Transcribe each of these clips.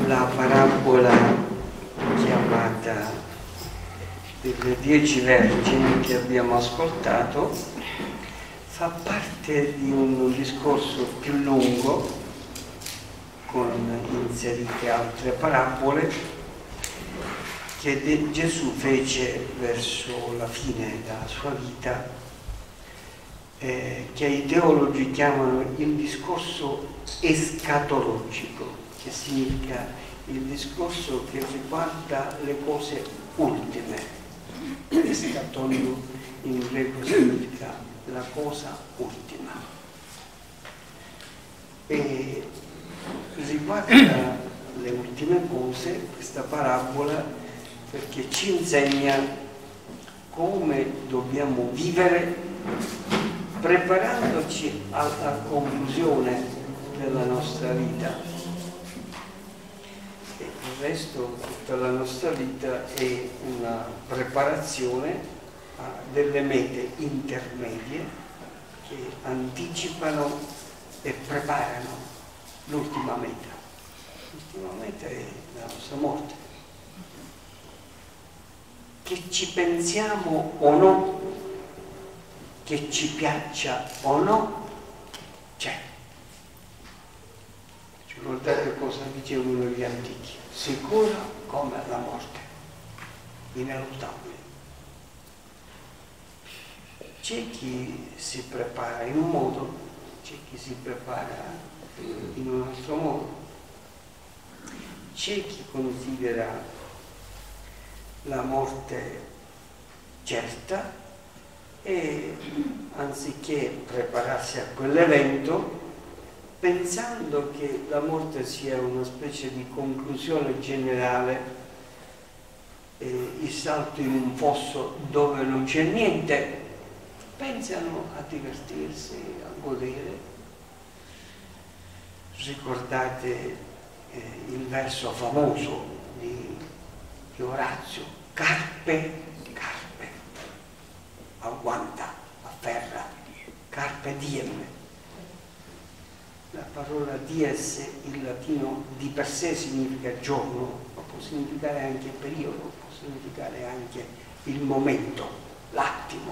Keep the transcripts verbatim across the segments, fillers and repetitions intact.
la parabola chiamata delle dieci vergini che abbiamo ascoltato fa parte di un discorso più lungo con inserite altre parabole che Gesù fece verso la fine della sua vita, eh, che i teologi chiamano il discorso escatologico, che significa il discorso che riguarda le cose ultime. Escaton in greco significa la cosa ultima, e riguarda le ultime cose questa parabola perché ci insegna come dobbiamo vivere preparandoci alla conclusione della nostra vita. E il resto, tutta la nostra vita è una preparazione a delle mete intermedie che anticipano e preparano l'ultima meta. L'ultima meta è la nostra morte. Che ci pensiamo o no, che ci piaccia o no, c'è. Ricordate cosa dicevano gli antichi? Sicura come la morte, ineluttabile. C'è chi si prepara in un modo, c'è chi si prepara in un altro modo. C'è chi considera la morte certa e anziché prepararsi a quell'evento, pensando che la morte sia una specie di conclusione generale, eh, il salto in un fosso dove non c'è niente, pensano a divertirsi, a godere. Ricordate eh, il verso famoso di, di Orazio: carpe, carpe, agguanta, afferra, carpe diem. La parola dies in latino di per sé significa giorno, ma può significare anche periodo, può significare anche il momento, l'attimo.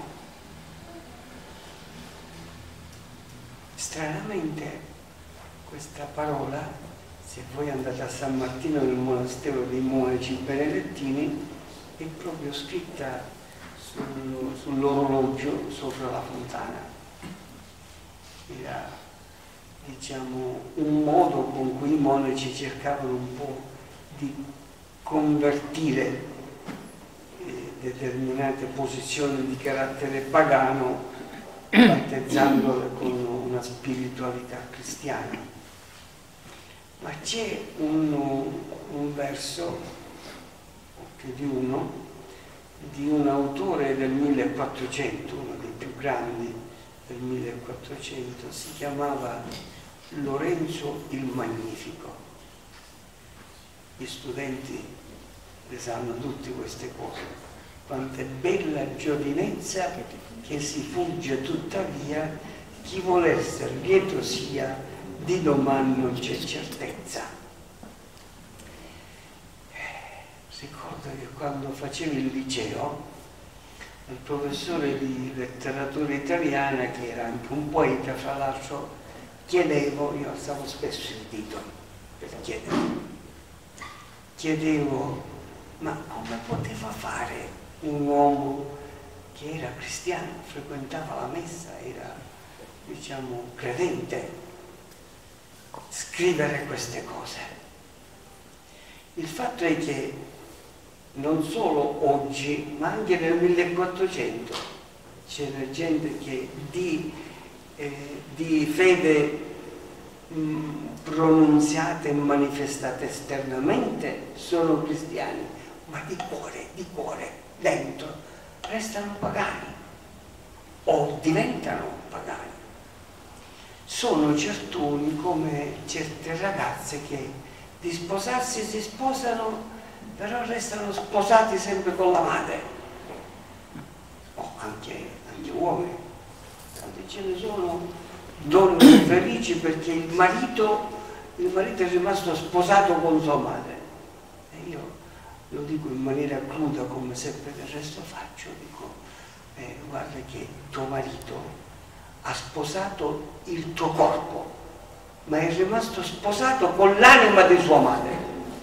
Stranamente questa parola, se voi andate a San Martino nel monastero dei monaci benedettini, è proprio scritta sul, sull'orologio sopra la fontana. Era, diciamo, un modo con cui i monaci cercavano un po' di convertire eh, determinate posizioni di carattere pagano, battezzandole con una spiritualità cristiana. Ma c'è un, un verso, o più di uno, di un autore del millequattrocento, uno dei più grandi del millequattrocento, si chiamava Lorenzo il Magnifico. Gli studenti le sanno tutte queste cose. Quanto è bella giovinezza che si fugge tuttavia, chi vuol essere lieto sia, di domani non c'è certezza. Ricordo che quando facevo il liceo, il professore di letteratura italiana, che era anche un poeta fra l'altro, chiedevo, io alzavo spesso il dito per chiedere, chiedevo, ma come poteva fare un uomo che era cristiano, frequentava la messa, era, diciamo, credente, scrivere queste cose? Il fatto è che non solo oggi, ma anche nel millequattrocento c'era gente che di, eh, di fede mh, pronunziata e manifestata esternamente sono cristiani, ma di cuore, di cuore, dentro, restano pagani o diventano pagani. Sono certuni come certe ragazze che di sposarsi si sposano, però restano sposati sempre con la madre, o anche, anche uomini. Tanti ce ne sono donne felici perché il marito il marito è rimasto sposato con sua madre. E io lo dico in maniera cruda, come sempre del resto faccio, dico, eh, guarda che tuo marito ha sposato il tuo corpo, ma è rimasto sposato con l'anima di sua madre.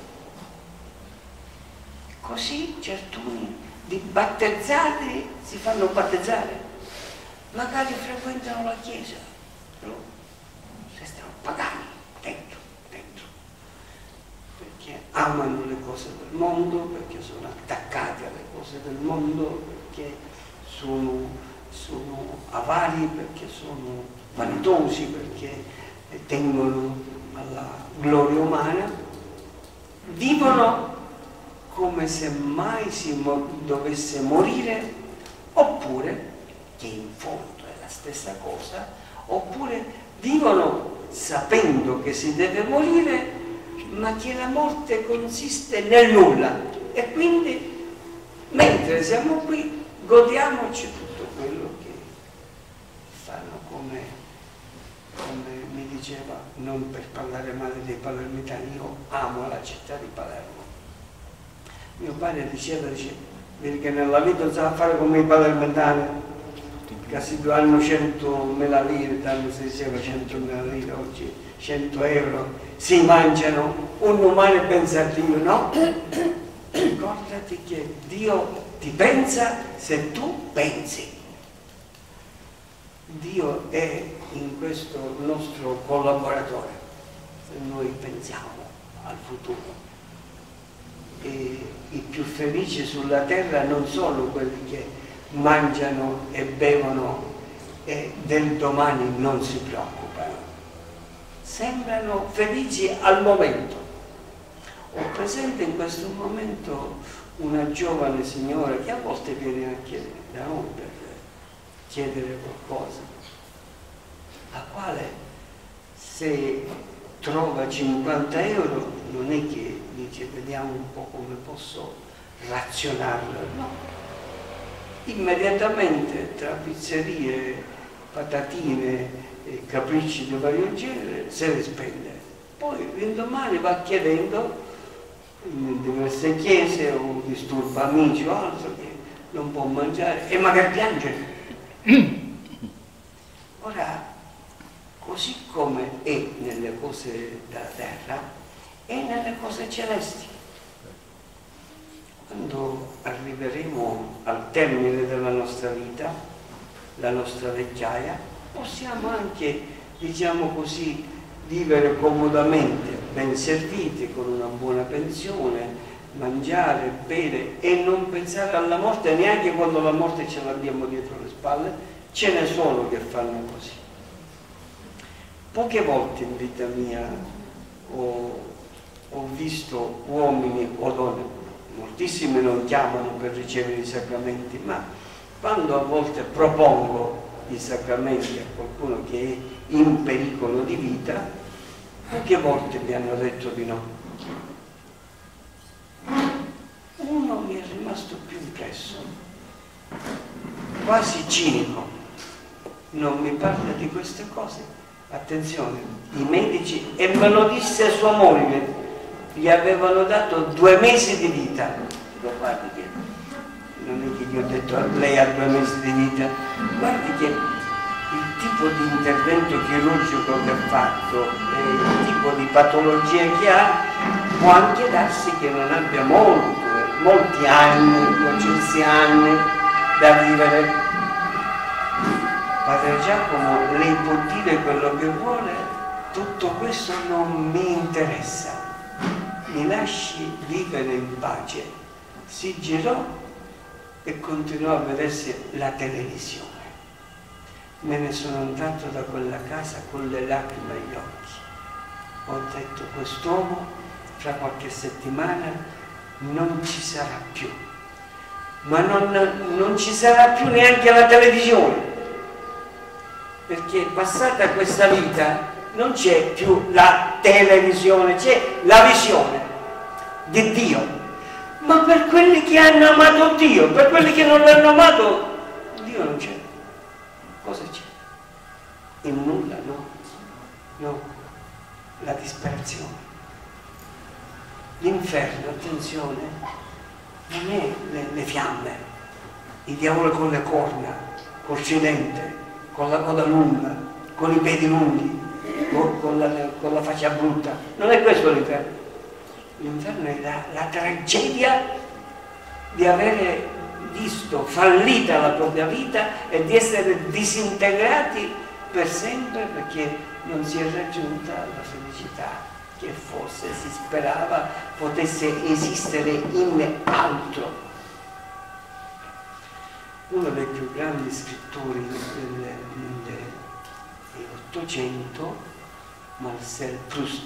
Così certuni di battezzati si fanno battezzare, magari frequentano la chiesa, però restano pagani dentro, dentro, perché amano le cose del mondo, perché sono attaccati alle cose del mondo, perché sono, sono avari, perché sono vanitosi, perché tengono alla gloria umana, vivono come se mai si mo- dovesse morire, oppure, che in fondo è la stessa cosa, oppure vivono sapendo che si deve morire, ma che la morte consiste nel nulla, e quindi mentre siamo qui godiamoci tutto quello che fanno, come, come mi diceva, non per parlare male dei palermitani, io amo la città di Palermo. Mio padre diceva, dice, vedi che nella vita non sa fare come i palermitani, che si hanno centomila lire, tanto si diceva centomila lire, oggi cento euro, si mangiano, un umano pensa a Dio, no? Ricordati che Dio ti pensa se tu pensi. Dio è in questo nostro collaboratore, se noi pensiamo al futuro. E i più felici sulla terra non sono quelli che mangiano e bevono e del domani non si preoccupano. Sembrano felici al momento. Ho presente in questo momento una giovane signora che a volte viene anche da noi per chiedere qualcosa, la quale se trova cinquanta euro non è che dice vediamo un po' come posso razionarla, no, immediatamente tra pizzerie, patatine e capricci di vario genere se le spende, poi l'indomani va chiedendo in diverse chiese o disturba amici o altro che non può mangiare e magari piange. Ora, così come è nelle cose della terra, è nelle cose celesti. Quando arriveremo al termine della nostra vita, la nostra vecchiaia, possiamo anche, diciamo così, vivere comodamente, ben serviti, con una buona pensione, mangiare, bere e non pensare alla morte neanche quando la morte ce l'abbiamo dietro le spalle. Ce ne sono che fanno così. Poche volte in vita mia ho, ho visto uomini o donne, moltissimi non chiamano per ricevere i sacramenti, ma quando a volte propongo i sacramenti a qualcuno che è in pericolo di vita, poche volte mi hanno detto di no. Uno mi è rimasto più impresso, quasi cinico. Non mi parla di queste cose. Attenzione, i medici, e me lo disse sua moglie, gli avevano dato due mesi di vita. Dico, guardi che non è che gli ho detto a lei ha due mesi di vita, guardi che il tipo di intervento chirurgico che ha fatto e il tipo di patologia che ha può anche darsi che non abbia molto, molti anni, quindici anni da vivere. Padre Giacomo, lei può dire quello che vuole, tutto questo non mi interessa, mi lasci vivere in pace. Si girò e continuò a vedersi la televisione. Me ne sono andato da quella casa con le lacrime agli occhi. Ho detto, quest'uomo fra qualche settimana non ci sarà più, ma non, non ci sarà più neanche la televisione, perché passata questa vita non c'è più la televisione, c'è la visione di Dio. Ma per quelli che hanno amato Dio, per quelli che non l'hanno amato, Dio non c'è. Cosa c'è? Il nulla, no? No. la disperazione. L'inferno, attenzione, non è le, le fiamme, il diavolo con le corna, col tridente, con la coda lunga, con i piedi lunghi, con, con, la, con la faccia brutta. Non è questo l'inferno. L'inferno è la, la tragedia di avere visto fallita la propria vita e di essere disintegrati per sempre perché non si è raggiunta la felicità che forse si sperava potesse esistere in altro. Uno dei più grandi scrittori del, dell'Ottocento, Marcel Proust,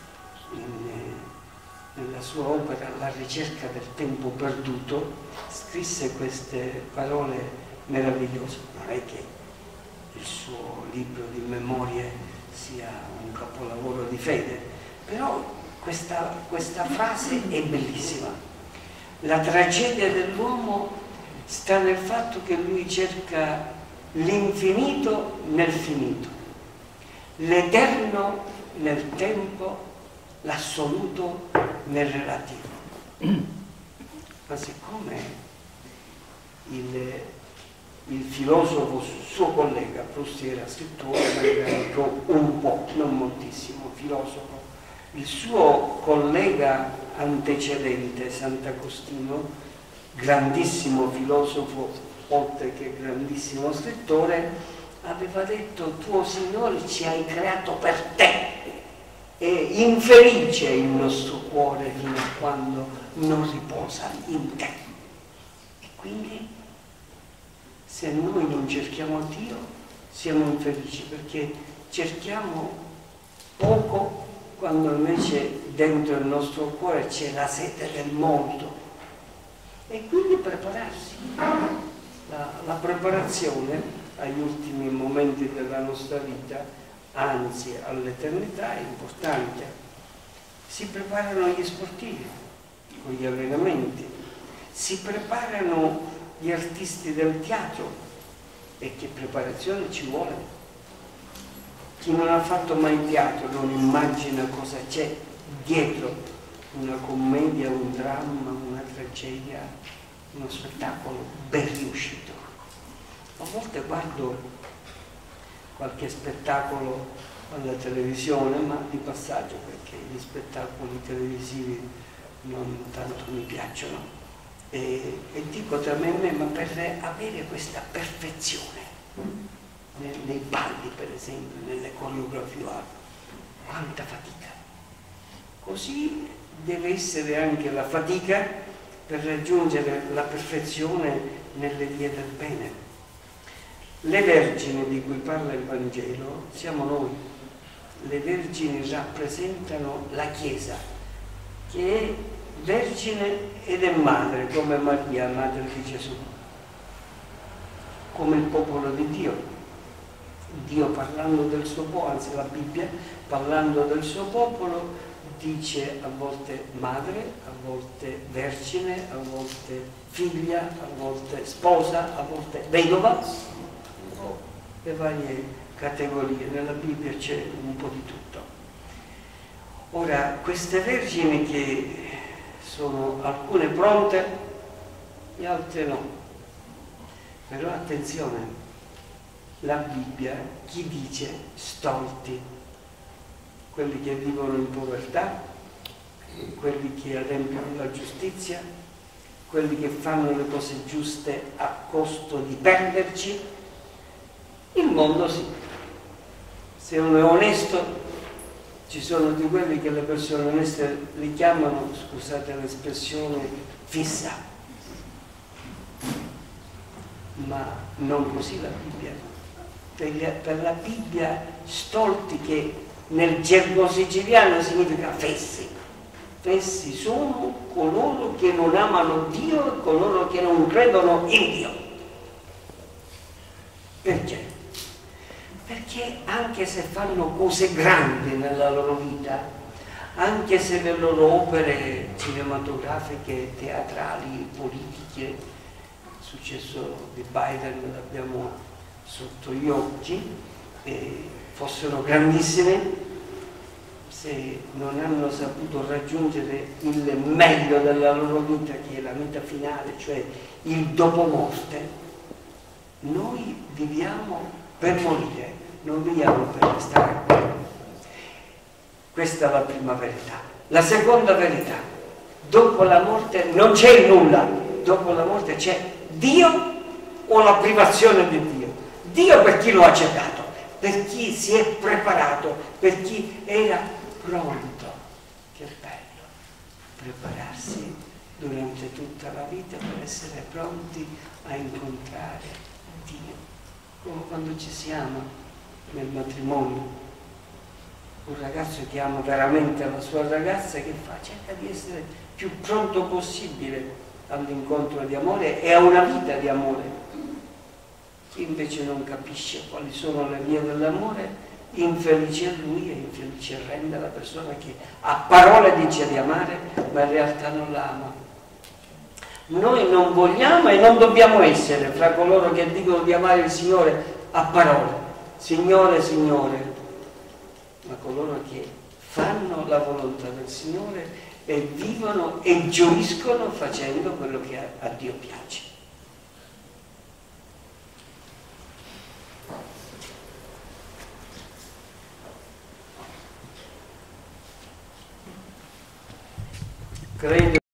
in, nella sua opera La ricerca del tempo perduto, scrisse queste parole meravigliose. Non è che il suo libro di memorie sia un capolavoro di fede, però questa, questa frase è bellissima. La tragedia dell'uomo sta nel fatto che lui cerca l'infinito nel finito, l'eterno nel tempo, l'assoluto nel relativo. Ma siccome il, il filosofo, suo collega, Proust era scrittore, ma era anche un po', non moltissimo, filosofo, il suo collega antecedente, Sant'Agostino, grandissimo filosofo, oltre che grandissimo scrittore, aveva detto: tuo Signore ci hai creato per te. È infelice il nostro cuore fino a quando non riposa in te. E quindi se noi non cerchiamo Dio siamo infelici, perché cerchiamo poco quando invece dentro il nostro cuore c'è la sete del molto. E quindi prepararsi. La, la preparazione agli ultimi momenti della nostra vita, anzi all'eternità, è importante. Si preparano gli sportivi con gli allenamenti, si preparano gli artisti del teatro, e che preparazione ci vuole. Chi non ha fatto mai teatro non immagina cosa c'è dietro una commedia, un dramma, una tragedia, uno spettacolo ben riuscito. A volte guardo qualche spettacolo alla televisione, ma di passaggio, perché gli spettacoli televisivi non tanto mi piacciono, e, e dico tra me e me, ma per avere questa perfezione nei, nei balli, per esempio, nelle coreografie, quanta fatica. Così deve essere anche la fatica per raggiungere la perfezione nelle vie del bene. Le vergini di cui parla il Vangelo siamo noi. Le vergini rappresentano la Chiesa, che è vergine ed è madre, come Maria, madre di Gesù, come il popolo di Dio. Dio, parlando del suo popolo, anzi la Bibbia, parlando del suo popolo, dice a volte madre, a volte vergine, a volte figlia, a volte sposa, a volte vedova, le varie categorie. Nella Bibbia c'è un po' di tutto. Ora, queste vergini, che sono alcune pronte e altre no, però attenzione, la Bibbia chi dice stolti? Quelli che vivono in povertà, quelli che adempiono la giustizia, quelli che fanno le cose giuste a costo di perderci. Il mondo sì. Se uno è onesto, ci sono di quelli che le persone oneste li chiamano, scusate l'espressione, fissa. Ma non così la Bibbia. Per, per la Bibbia stolti, che nel gergo siciliano significa fessi. Fessi sono coloro che non amano Dio e coloro che non credono in Dio. Perché? Perché anche se fanno cose grandi nella loro vita, anche se le loro opere cinematografiche, teatrali, politiche, il successo di Biden l'abbiamo sotto gli occhi, eh, fossero grandissime, se non hanno saputo raggiungere il meglio della loro vita, che è la vita finale, cioè il dopo morte, noi viviamo per morire, non viviamo per stare qui. Questa è la prima verità. La seconda verità: dopo la morte non c'è nulla, dopo la morte c'è Dio o la privazione di Dio. Dio per chi lo ha cercato, per chi si è preparato, per chi era pronto. Che bello prepararsi durante tutta la vita per essere pronti a incontrare Dio, come quando ci siamo nel matrimonio. Un ragazzo che ama veramente la sua ragazza, che fa? Cerca di essere più pronto possibile all'incontro di amore e a una vita di amore. Chi invece non capisce quali sono le vie dell'amore, infelice a lui e infelice rende la persona che a parole dice di amare, ma in realtà non la ama. Noi non vogliamo e non dobbiamo essere fra coloro che dicono di amare il Signore a parole, Signore, Signore, ma coloro che fanno la volontà del Signore e vivono e gioiscono facendo quello che a, a Dio piace. Credo